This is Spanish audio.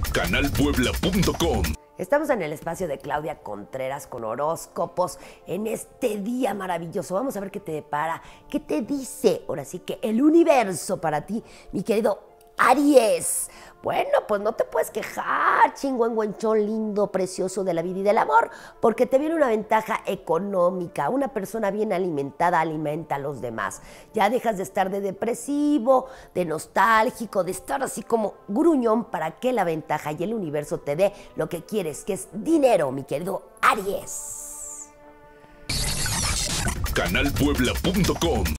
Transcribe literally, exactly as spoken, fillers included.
canal puebla punto com. Estamos en el espacio de Claudia Contreras con horóscopos en este día maravilloso. Vamos a ver qué te depara, qué te dice, ahora sí que el universo para ti, mi querido Aries. Bueno, pues no te puedes quejar, chingüengüenchón lindo, precioso de la vida y del amor, porque te viene una ventaja económica. Una persona bien alimentada alimenta a los demás. Ya dejas de estar de depresivo, de nostálgico, de estar así como gruñón para que la ventaja y el universo te dé lo que quieres, que es dinero, mi querido Aries. canal puebla punto com